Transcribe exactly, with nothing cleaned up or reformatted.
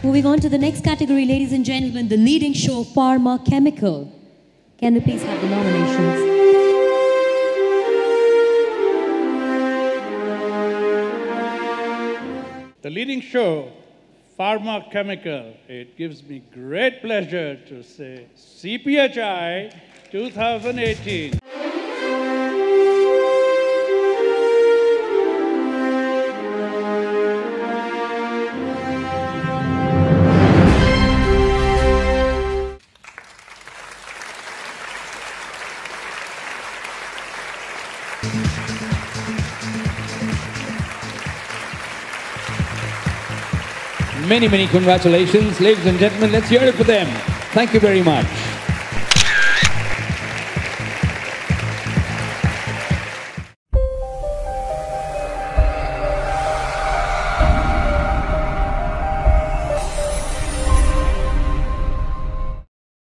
moving on to the next category, ladies and gentlemen, the leading show, Pharma Chemical. Can we please have the nominations? The leading show, Pharma Chemical. It gives me great pleasure to say C P H I twenty eighteen. Many, many congratulations. Ladies and gentlemen, let's hear it for them. Thank you very much.